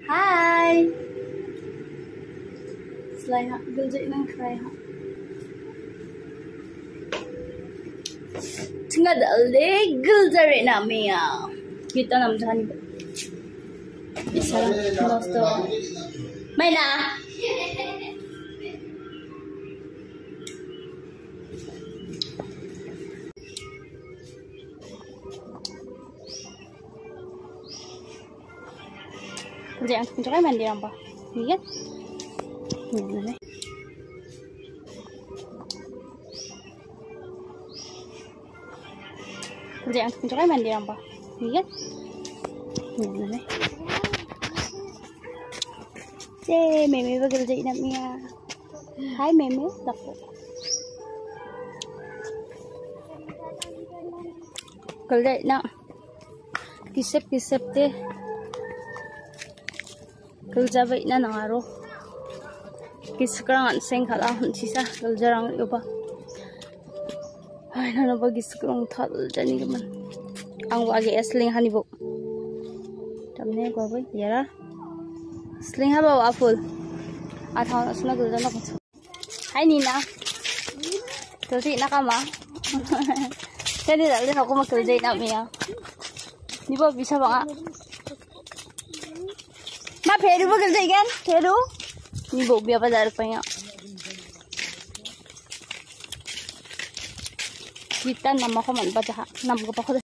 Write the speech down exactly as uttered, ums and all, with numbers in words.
Hai. Selain hak gel nang try hak. Tengah dah legal jari namanya. Kita nam jani. Bisa lah, dosto. Main ah. Jangan kencangnya mandi apa? Lihat. Ini. Jangan kencangnya mandi apa? Lihat. Ini. Cek, meme bekerja namanya. Hai meme, takut. Kerja nak. Kisep-kisep deh. Kerja baik na nangaro. Kis kerang seng kala sisa kerja orang yoba. Ay na bagi sekarang thal jani keman. Ang wagi esling hani bu. Tamne ko boy yara. Sling ha ba full. Athaw asna kerja na ko. Hai Nina. Kerja na kama. Jadi dali aku mau kerja na miya. Ni ba bisa ba? Ma फेरू बगल जाएगा फेरू नहीं वो भी बाजार पे यहाँ kita nama ko man ba jaha nam ko pa ko